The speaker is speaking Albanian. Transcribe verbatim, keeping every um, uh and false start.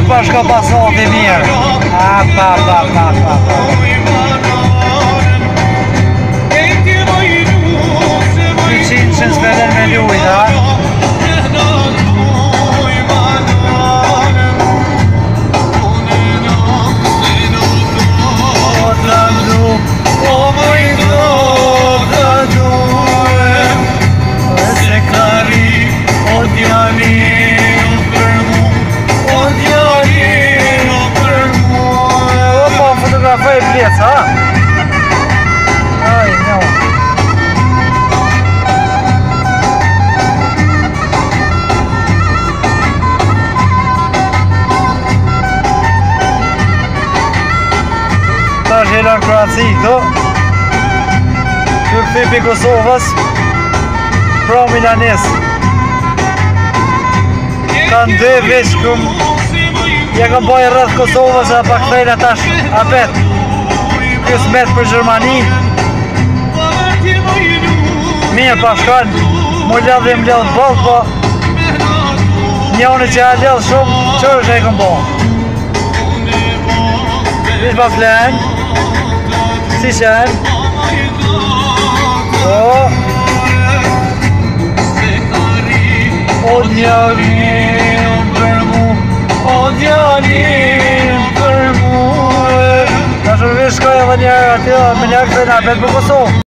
pa shko pasat i mirë. A, pa, pa, pa, pa, pa. Dyqind që në spelen me lujt, ha? Fotografaj blec, ha? Aj, no. Ta është jelan Kroaci, këto. Kjo këthy për Kosovës. Pra Milanes. Kanë dhe veç këm ja kam bajë rrëth Kosovës e pa këthejnë atash apet. Kjo smet për Gjermani. Mirë pa shkanë, mu ledh dhe më ledh bëllë, po njëni që a ledh shumë, qërë është e kam bajë. Vish pa flenë, si shenë. O, o djalim për mu, o djalim për mu. Ta shumë vish shkoj edhe njerë aty, me njerë këtëjnë apet për Kosovë.